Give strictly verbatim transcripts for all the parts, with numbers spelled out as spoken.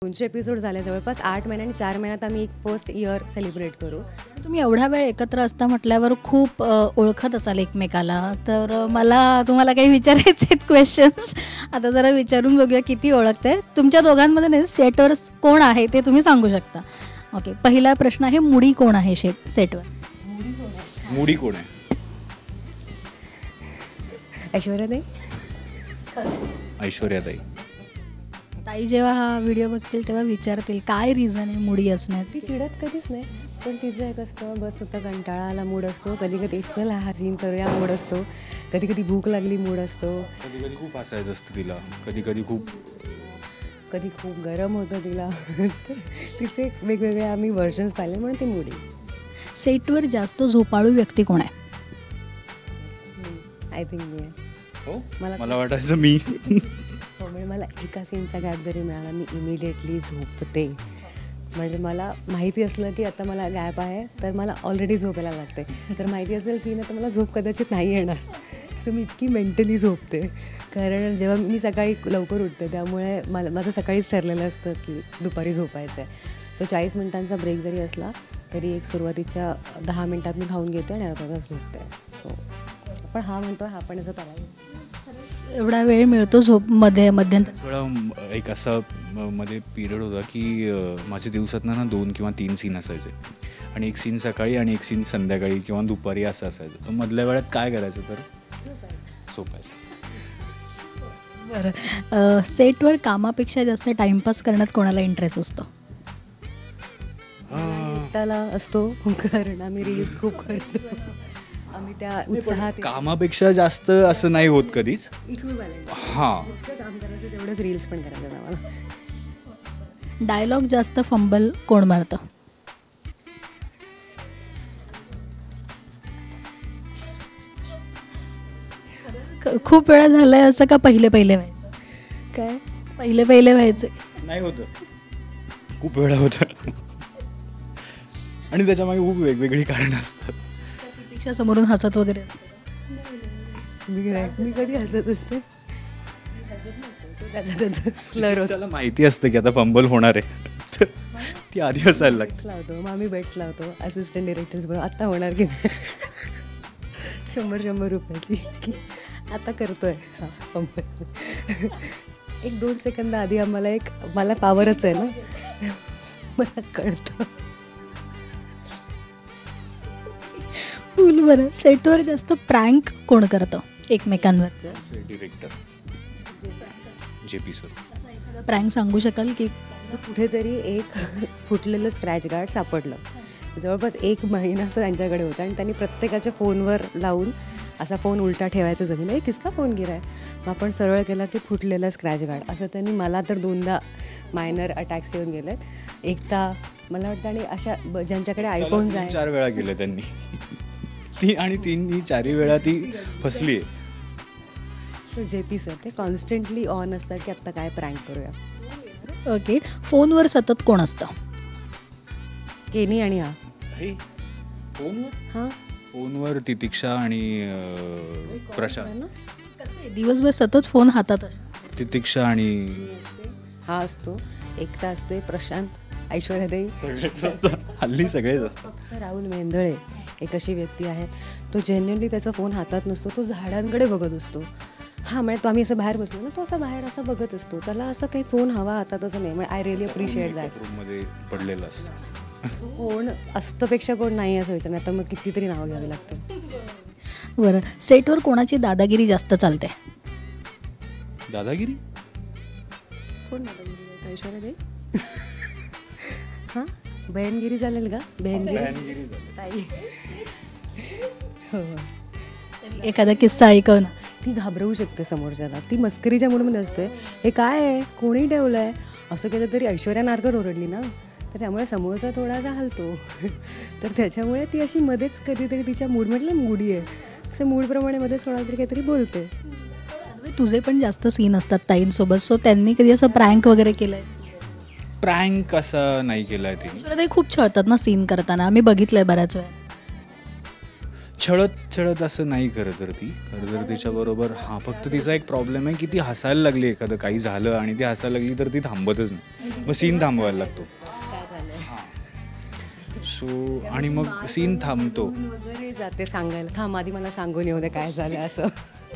दोनशे एपिसोड झाले जवळपास आठ महिने आणि चार महिन्यात आम्ही एक फर्स्ट इयर सेलिब्रेट करू. तुम्ही एवढा वेळ एकत्र असता म्हटल्यावर खूप अ, ओळखत असाल एकमेकाला. तर अ, मला तुम्हाला काही विचारायचे आहेत क्वेश्चन्स. आता जरा विचारून बघूया किती ओळखते तुमच्या दोघांमध्ये. नाही सेटवर कोण आहे ते तुम्ही सांगू शकता. ओके, पहिला प्रश्न आहे, मुडी कोण आहे शेट सेटवर? मुडी कोण आहे? ऐश्वर्याताई. ऐश्वर्याताई. ताई जेव्हा हा व्हिडिओ बघतील तेव्हा विचारतील काय रिझन आहे मुडी असण्याचं. ती चिडत कधीच नाही, पण तिचं एक असतं बस आता कंटाळा आला मूड असतो, कधी कधी चल हा सीन करूया मूड असतो, कधी कधी भूक लागली मूड असतो, कधी कधी खूप हसायचं असतं तिला, कधी कधी खूप कधी खूप गरम होतं तिला. तिचे वेगवेगळे आम्ही व्हर्जन्स पाहिले म्हणून ती मुडी. सेटवर जास्त झोपाळू व्यक्ती कोण आहे? आय थिंक मी आहे. हो मला- मला वाटायचं मी. हो, म्हणजे मला एका सीनचा गॅप जरी मिळाला मी इमिडिएटली झोपते. म्हणजे मला माहिती असलं की आता मला गॅप आहे तर मला ऑलरेडी झोपायला लागते. तर माहिती असेल सीन आहे तर मला झोप कदाचित नाही येणार. सो मी इतकी मेंटली झोपते. कारण जेव्हा मी सकाळी लवकर उठते त्यामुळे मला माझं सकाळीच ठरलेलं असतं की दुपारी झोपायचं आहे. सो चाळीस मिनटांचा ब्रेक जरी असला तरी एक सुरुवातीच्या दहा मिनटात मी खाऊन घेते आणि आता तास झोपते. सो पण हा म्हणतो हा पण असं त्याला एवढा वेळ मिळतो झोप मध्ये मध्यंतर? थोडा एक असा म- मध्ये पिरियड होता की अ, माझे दिवसात ना दोन किंवा तीन सीन असायचे आणि एक सीन सकाळी आणि एक सीन संध्याकाळी किंवा दुपारी असं असायचं. तर मधल्या वेळात काय करायचं तर झोपायचं. बरं, सेटवर कामापेक्षा जास्त टाइमपास करण्यात कोणाला इंटरेस्ट असतो? त्याला असतो कारण आम्ही रील्स खूप करतो. आम्ही त्या उत्साहात कामापेक्षा जास्त असं नाही होत कधीच. इक्विव्हॅलंट हां, काम करायचं तेवढंच रील्स पण करायचं आम्हाला. डायलॉग जास्त फंबल कोण मारतं? ख- खूप वेळा झालंय असं का पहिले पहिले व्हायचं? काय पहिले पहिले व्हायचे नाही होतं, खूप वेळा होतं. आणि त्याच्यामागे खूप वेगवेगळी कारणं असतात. प्रतीक्षा समोरून हसत वगैरे असतं? मी मी कधी हसत असते. त्याचं त्याचं स्लर होतं. त्याला माहिती असतं की आता फंबल होणार आहे तर ती आधी हसायला लागते. लावतो मग आम्ही बेट्स लावतो असिस्टंट डिरेक्टर्स बरोबर. आत्ता होणार की नाही शंभर शंभर रुपयाची की आता करतोय हा पंपर. एक दोन सेकंद आधी आम्हाला एक मला पावरच आहे ना मला कळतं. फुल. बरं, सेटवर जास्त प्रँक कोण करतं एकमेकांवर? डिरेक्टर जे पी सर. असा एखादा प्रँक सांगू शकाल की? कुठेतरी एक फुटलेलं स्क्रॅच गार्ड सापडलं. जवळपास एक महिनाचं त्यांच्याकडे होतं आणि त्यांनी प्रत्येकाच्या फोनवर लावून असा फोन उलटा ठेवायचा जमीन आहे किसका फोन गिराय. मग आपण सरळ केला की फुटलेला स्क्रॅच गार्ड. असं त्यांनी मला तर दोनदा मायनर अटॅक्स येऊन गेलेत. एकदा मला वाटतं आणि अशा ब- ज्यांच्याकडे आयफोन्स तीन आहे चार वेळा गेले त्यांनी ती आणि तीन चारही वेळा ती फसली आहे. तो जे पी सर ते कॉन्स्टंटली ऑन असतात की आत्ता काय प्रँक करूया. ओके, फोनवर सतत कोण असतं? केनी आणि हा फोनवर हां फोनवर तितिक्षा आणि अं, प्रशांत. कसं आहे, दिवसभर सतत फोन हातात असतो. तितिक्षा आणि हा असतो. एकटा असते प्रशांत, ऐश्वर्याताई. सगळेच असतात, हल्ली सगळेच असतात. फक्त राहुल मेंदळे एक अशी व्यक्ती आहे तो जेन्युअनली त्याचा फोन हातात नसतो, तो झाडांकडे बघत असतो. हां म्हणजे तो आम्ही असं बाहेर बसलो ना तो असा बाहेर असा बघत असतो. त्याला असं काही फोन हवा हातात असं नाही. म्हणजे आय रिअली अप्रिशिएट दॅट. रूममध्ये पडलेलं असतं. कोण असतंपेक्षा कोण नाही असं विचार नाही तर मग कितीतरी नावं घ्यावी लागते. बरं, सेटवर कोणाची दादागिरी जास्त चालते? दादागिरी कोण दादागिरी? ऐश्वर्याताई. हां बहनगिरी चालेल का? बहनगिरी ताई. हो एखादा किस्सा ऐकव ना. ती घाबरवू शकते समोरच्याला. ती मस्करीच्या मूडमध्ये असते. हे काय आहे कोणी ठेवलं आहे असं केलं तरी ऐश्वर्या नारकर ओरडली ना तर त्यामुळे समोरचा थोडासा हलतो. तर त्याच्यामुळे ती अशी मध्येच कधीतरी तिच्या मूड म्हटलं मूडी आहे असं मूडप्रमाणे मध्येच कोणाला तरी काहीतरी बोलते. तुझे पण जास्त सीन असतात ताईंसोबत, सो त्यांनी कधी असं प्रँक वगैरे केलंय? प्रँक असा नाही केलाय तिने. ते खूप छळतात ना सीन करताना, आम्ही बघितलंय बऱ्याच वेळा. छळत छळत असं नाही खरं तर ती खरं तर तिच्याबरोबर हां फक्त तिचा एक प्रॉब्लेम आहे की ती हसायला लागली एखादं काही झालं आणि ती हसायला लागली तर ती थांबतच नाही, मग सीन थांबवायला लागतो. सो आणि मग सीन थांबतो वगैरे जाते सांगायला, थांब आधी मला सांगून येऊ दे काय झालं असं.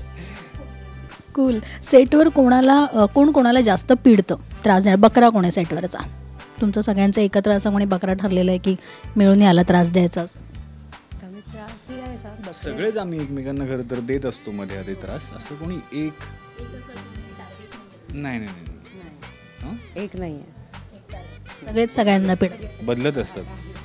कूल. सेटवर कोणाला अ, कोण कोणाला जास्त पिडतं, त्रास देणार? बकरा कोण आहे सेटवरचा? तुमचं सगळ्यांचं एकत्र असं कोणी बकरा ठरलेलं आहे की मिळून याला त्रास द्यायचाच? आम्ही त्रास दिलाय का? बघ. सगळेच आम्ही एकमेकांना खरं तर देत असतो मध्ये आधी त्रास, असं कोणी एक नाही नाही नाही हां एक नाही आहे, सगळेच सगळ्यांना पिड. बदलत असतात.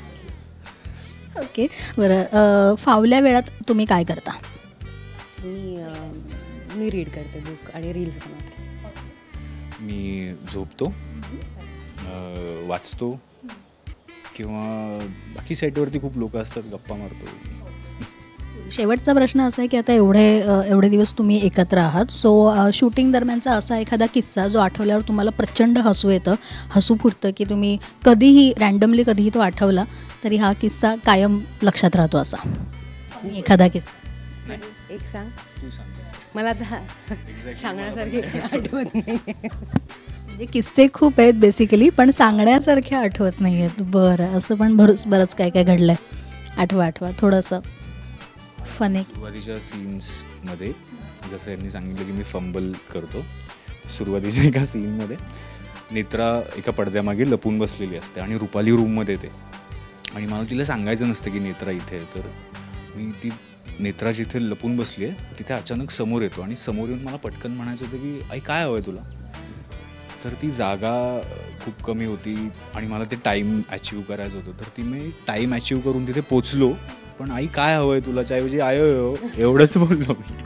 ओके बरं. अ, फावल्या वेळात तुम्ही काय करता? मी अं, मी रीड करते बुक आणि रील्स बनवते. मी झोपतो, अं, वाचतो किंवा बाकी सेटवरती खूप लोक असतात, गप्पा मारतो. शेवटचा प्रश्न असा आहे की आता एवढे अ, एवढे दिवस तुम्ही एकत्र आहात, सो शूटिंग दरम्यानचा असा एखादा किस्सा जो आठवल्यावर तुम्हाला प्रचंड हसू येतं, हसू फुटतं, की तुम्ही कधीही रँडमली कधीही तो आठवला तरी हा किस्सा कायम लक्षात राहतो असा आणि एखादा किस्सा? एक सांग, तू सांग. मला आता सांगण्यासारखी काही आठवत नाही. म्हणजे किस्से खूप आहेत बेसिकली, पण सांगण्यासारखे आठवत नाही आहेत. बरं, असं पण बरंच बरंच काय काय घडलं आहे, आठवा आठवा थोडंसं फनी. सुरुवातीच्या सीन्समध्ये जसं यांनी सांगितलं की मी फंबल करतो, सुरुवातीच्या एका सीनमध्ये नेत्रा एका पडद्यामागे लपून बसलेली असते आणि रुपाली रूममध्ये येते आणि मला तिला सांगायचं नसतं की नेत्रा इथे आहे. तर मी ती नेत्रा जिथे लपून बसली आहे तिथे अचानक समोर येतो आणि समोर येऊन मला पटकन म्हणायचं होतं की आई काय हवं आहे तुला. तर ती जागा खूप कमी होती आणि मला ते टाईम अचीव करायचं होतं, तर ती मी टाईम अचीव करून तिथे पोचलो, पण आई काय हवं आहे तुला ऐवजी आयो यो एवढंच बोललो मी.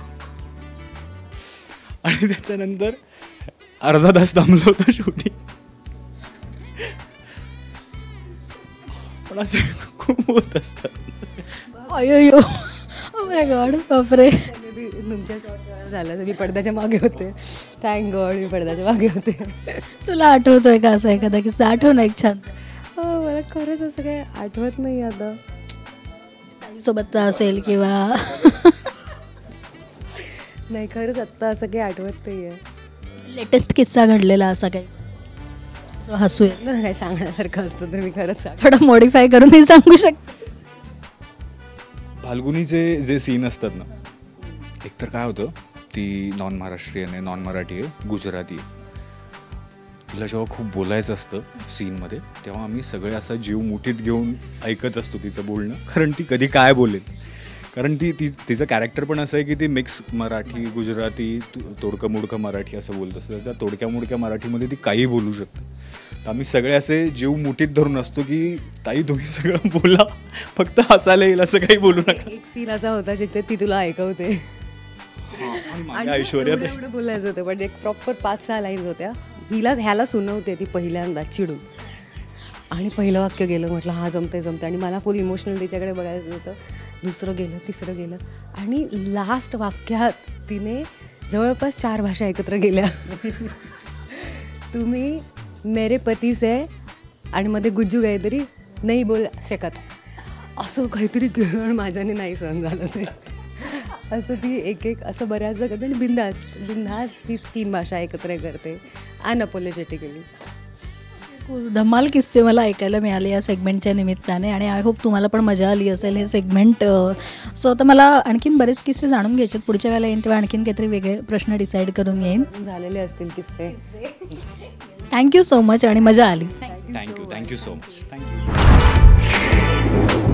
आणि त्याच्यानंतर अर्धा तास थांबलं होतं शूटिंग. पण असे खूप होत असतात. अयो माय गॉड, बापरे. तुमच्या शॉट झालं तर मी पडद्याच्या मागे होते. थँक गॉड मी पडद्याच्या मागे होते. तुला आठवतोय का असा एखादा किस्सा? आठव ना एक छान. हो, मला खरंच असं काय आठवत नाही आता. सोबतचा असेल किंवा नाही, खरंच आत्ता असं काही आठवत नाही आहे. लेटेस्ट किस्सा घडलेला असा काही जो हसू येईल, ना काय सांगण्यासारखं असतं तर मी खरंच सांग. थोडं मॉडिफाय करूनही सांगू शकते. फाल्गुनीचे जे सीन असतात ना, एकतर काय होतं, ती नॉन महाराष्ट्रीयन आहे, नॉन मराठी आहे, गुजराती आहे. तिला जेव्हा खूप बोलायचं असतं सीनमध्ये तेव्हा आम्ही सगळे असा जीव मुठीत घेऊन ऐकत असतो तिचं बोलणं, कारण ती कधी काय बोलेल. कारण ती ती तिचं कॅरेक्टर पण असं आहे की ती मिक्स मराठी गुजराती तोडकं मोडकं मराठी असं बोलत असतं. त्या तोडक्या मोडक्या मराठीमध्ये ती काही बोलू शकते. तर आम्ही सगळे असे जीव मुठीत धरून असतो की ताई तुम्ही सगळं बोला, फक्त हसायला येईल असं काही बोलू नका. एक सीन असा होता जिथे ती तुला ऐकवते आणि ऐश्वर्यात एवढं एवढं बोलायचं होतं, पण एक प्रॉपर पाच सहा लाईन्स होत्या. हिला ह्याला सुनवते ती पहिल्यांदा चिडून आणि पहिलं वाक्य गेलं, म्हटलं हा जमतंय जमतं आणि मला फुल इमोशनल तिच्याकडे बघायचं होतं. दुसरं गेलं, तिसरं गेलं आणि लास्ट वाक्यात तिने जवळपास चार भाषा एकत्र गेल्या. तुम्ही मेरे पती से आणि मध्ये गुज्जू काहीतरी नाही बोल शकत असं काहीतरी गेलं आणि माझ्याने नाही सहन झालं ते. असं ती एक एक असं बऱ्याचदा करते आणि बिंदास बिंदास ती तीन भाषा एकत्र करते अनअपोलॉजेटिकली. धमाल किस्से मला ऐकायला मिळाले या सेगमेंटच्या निमित्ताने आणि आय होप तुम्हाला पण मजा आली असेल हे सेगमेंट. सो आता मला आणखीन बरेच किस्से जाणून घ्यायचे. पुढच्या वेळेला येईन तेव्हा आणखीन काहीतरी वेगळे प्रश्न डिसाईड करून येईन. झालेले असतील किस्से. थँक्यू सो मच आणि मजा आली. Thank you thank you so much. Thank you.